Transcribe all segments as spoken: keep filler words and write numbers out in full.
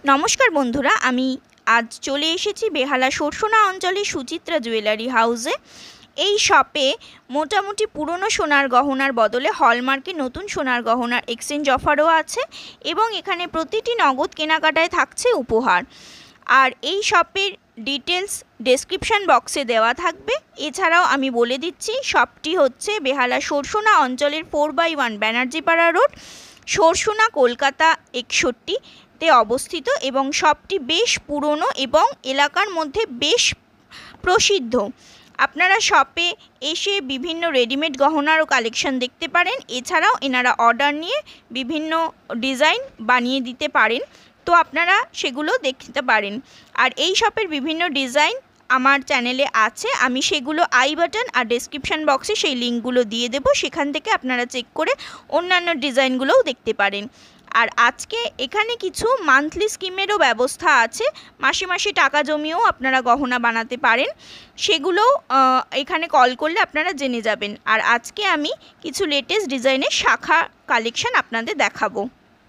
नमस्कार बंधुरा आमी आज चले एसेছি बेहाला सरसोना अंचले सुचित्रा ज्वेलारि हाउसे। এই শপে মোটামুটি পুরনো সোনার গহনার বদলে হলমার্কে নতুন সোনার গহনার এক্সচেঞ্জ অফারও আছে এবং এখানে প্রতিটি নগদ কেনাকাটায় থাকছে উপহার। আর এই শপের ডিটেলস ডেসক্রিপশন বক্সে দেওয়া থাকবে। এছাড়াও আমি বলে দিচ্ছি শপটি হচ্ছে বেহালা সরসোনা অঞ্চলের ফোর বাই ওয়ান ব্যানার্জি পাড়া রোড, সরসোনা, কলকাতা একষট্টি তে অবস্থিত এবং শপটি বেশ পুরনো এবং এলাকার মধ্যে বেশ প্রসিদ্ধ। আপনারা শপে এসে বিভিন্ন রেডিমেড গহনারও কালেকশন দেখতে পারেন। এছাড়াও এনারা অর্ডার নিয়ে বিভিন্ন ডিজাইন বানিয়ে দিতে পারেন, তো আপনারা সেগুলো দেখতে পারেন। আর এই শপের বিভিন্ন ডিজাইন আমার চ্যানেলে আছে, আমি সেগুলো আই বাটন আর ডেসক্রিপশন বক্সে সেই লিঙ্কগুলো দিয়ে দেব, সেখান থেকে আপনারা চেক করে অন্যান্য ডিজাইনগুলোও দেখতে পারেন। আর আজকে এখানে কিছু মান্থলি স্কিমেরও ব্যবস্থা আছে, মাসে মাসে টাকা জমিয়েও আপনারা গহনা বানাতে পারেন, সেগুলো এখানে কল করলে আপনারা জেনে যাবেন। আর আজকে আমি কিছু লেটেস্ট ডিজাইনের শাখা কালেকশন আপনাদের দেখাবো।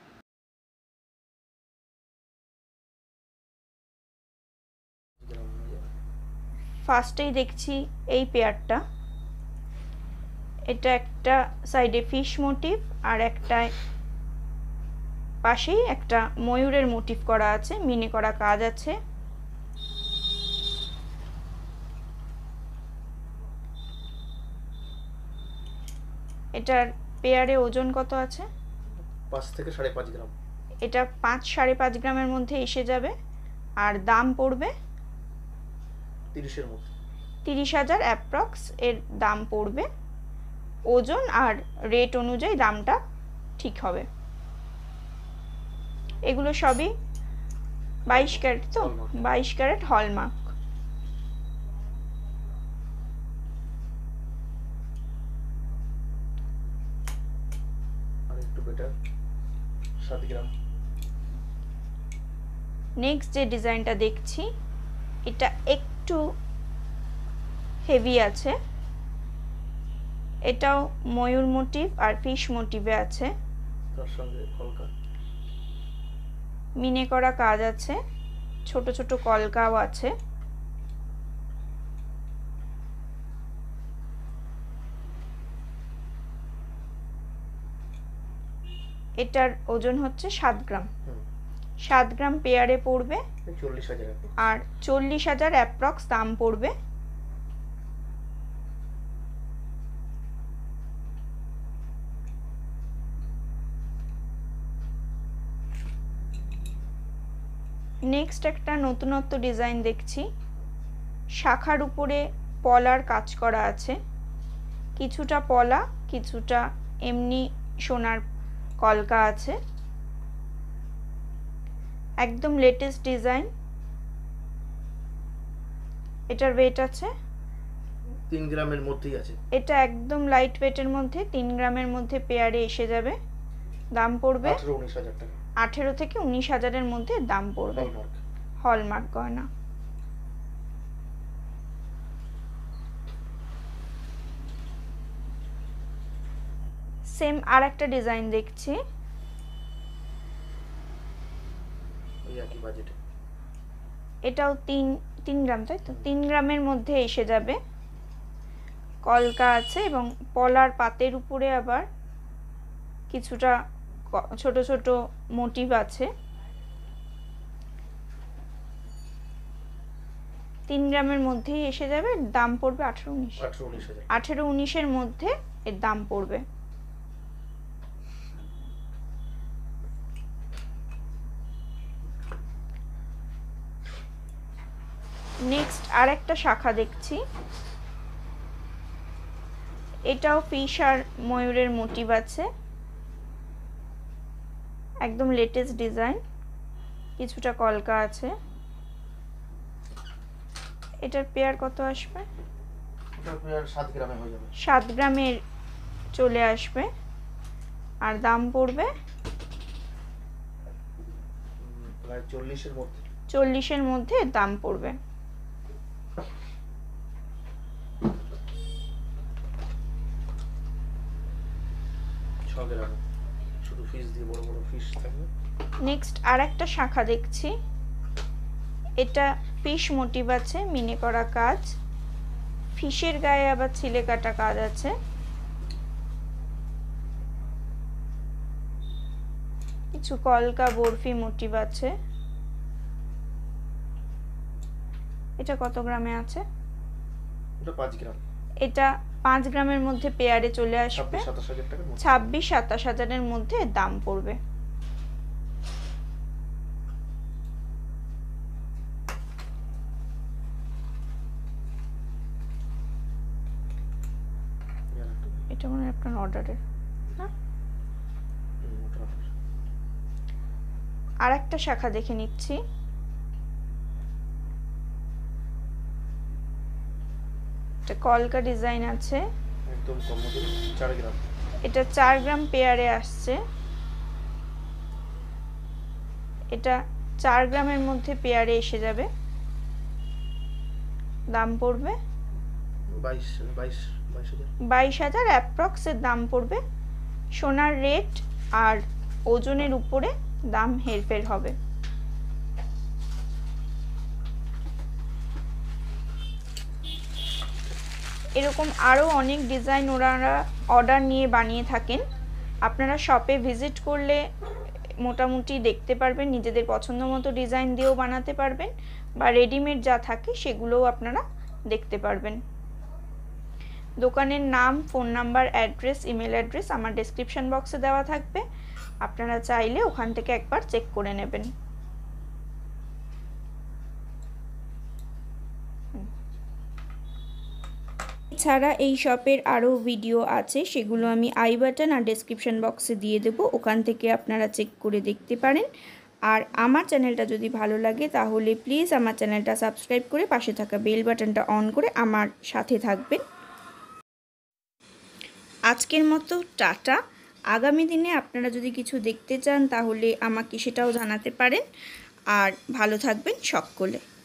ফার্স্টেই দেখছি এই পেয়ারটা, এটা একটা সাইডে ফিশ মোটিভ আর একটা পাশেই একটা ময়ূরের মোটিভ করা আছে, মিনে করা কাজ আছে। এটার পেয়ারে ওজন কত আছে? পাঁচ থেকে সাড়ে পাঁচ গ্রাম। এটা পাঁচ সাড়ে পাঁচ গ্রামের মধ্যে এসে যাবে। আর দাম পড়বে তিরিশের মধ্যে, তিরিশ হাজার অ্যাপ্রক্স এর দাম পড়বে। ওজন আর রেট অনুযায়ী দামটা ঠিক হবে। এগুলো সবই বাইশ ক্যারেট, তো বাইশ ক্যারেট হলমার্ক। আর একটু বেটার সাত গ্রাম। নেক্সট যে ডিজাইনটা দেখছি এটা একটু হেভি আছে, এটাও ময়ূর মোটিভ আর ফিশ মোটিভে আছে, তার সঙ্গে কলকা মিনে করা কাজ আছে, ছোট ছোট কলকাও আছে। এটার ওজন হচ্ছে সাত গ্রাম। সাত গ্রাম পেয়ারে পড়বে চল্লিশ হাজার, আর চল্লিশ হাজার অ্যাপ্রক্স দাম পড়বে। নেক্সট একটা নতুনত্ব ডিজাইন দেখছি, শাখার উপরে পলার কাজ করা আছে, কিছুটা পলা কিছুটা এমনি সোনার কলকা আছে, একদম লেটেস্ট ডিজাইন। এটার ওয়েট আছে তিন গ্রামের মধ্যেই আছে। এটা একদম লাইট ওয়েটের মধ্যে তিন গ্রামের মধ্যে পেয়ারে এসে যাবে। দাম পড়বে আঠারো উনিশ হাজার টাকা, আঠেরো থেকে উনিশ হাজারের মধ্যে দাম পড়বে। হলমার্ক গয়না। সেম আর একটা ডিজাইন দেখছি, এটাও তিন তিন গ্রাম, তাই তো তিন গ্রামের মধ্যে এসে যাবে। কলকা আছে এবং পলার পাতের উপরে আবার কিছুটা ছোট ছোট মোটিভ আছে। তিন গ্রামের মধ্যেই এসে যাবে। দাম পড়বে আঠেরো উনিশ আঠেরো উনিশের মধ্যে এর দাম পড়বে। নেক্সট আর একটা শাখা দেখছি, এটাও ফিশ আর ময়ূরের মোটিভ আছে, একদম লেটেস্ট ডিজাইন, কিছুটা কলকা আছে। এটার পেয়ার কত আসবে? এটার পেয়ার সাত গ্রামে হয়ে যাবে, সাত গ্রামের চলে আসবে। আর দাম পড়বে প্রায় চল্লিশের মধ্যে, চল্লিশের মধ্যে দাম পড়বে। ছ গ্রামে শুধু ফিশ দিয়ে বড় বড় ফিশ থাকবে। নেক্সট আর একটা শাখা দেখছি, এটা ফিশ মোটিভ আছে, মিনে করা কাজ, ফিশের গায়ে আবার ছিলে কাটা কাজ আছে। কিছু কলকা বরফি মোটিভ আছে। এটা কত গ্রামে আছে? এটা পাঁচ গ্রাম। এটা পাঁচ গ্রামের মধ্যে পেয়ারে চলে আসবে, ছাব্বিশ সাতাশ হাজারের মধ্যে দাম পড়বে। এটা মানে আপনার অর্ডারের না? আর একটা শাখা দেখে নিচ্ছি, এটা কলকা ডিজাইন আছে, একদম কম মজুরি, চার গ্রাম। এটা চার গ্রাম পেয়ারে আসছে। এটা চার গ্রামের মধ্যে পেয়ারে এসে যাবে, দাম পড়বে বাইশ বাইশ বাইশ হাজার বাইশ হাজার অ্যাপ্রক্সের দাম পড়বে। সোনার রেট আর ওজনের উপরে দাম হেরফের হবে। এরকম আরও অনেক ডিজাইন ওনারা অর্ডার নিয়ে বানিয়ে থাকেন, আপনারা শপে ভিজিট করলে মোটামুটি দেখতে পারবেন, নিজেদের পছন্দ মতো ডিজাইন দিয়েও বানাতে পারবেন, বা রেডিমেড যা থাকে সেগুলোও আপনারা দেখতে পারবেন। দোকানের নাম, phone number, address, email address আমার ডেসক্রিপশন বক্সে দেওয়া থাকবে, আপনারা চাইলে ওখান থেকে একবার চেক করে নেবেন। এছাড়া এই শপের আরও ভিডিও আছে, সেগুলো আমি আই বাটন আর ডেসক্রিপশন বক্সে দিয়ে দেবো, ওখান থেকে আপনারা চেক করে দেখতে পারেন। আর আমার চ্যানেলটা যদি ভালো লাগে তাহলে প্লিজ আমার চ্যানেলটা সাবস্ক্রাইব করে পাশে থাকা বেল বাটনটা অন করে আমার সাথে থাকবেন। আজকের মতো টাটা। আগামী দিনে আপনারা যদি কিছু দেখতে চান তাহলে আমাকে সেটাও জানাতে পারেন। আর ভালো থাকবেন সকলে।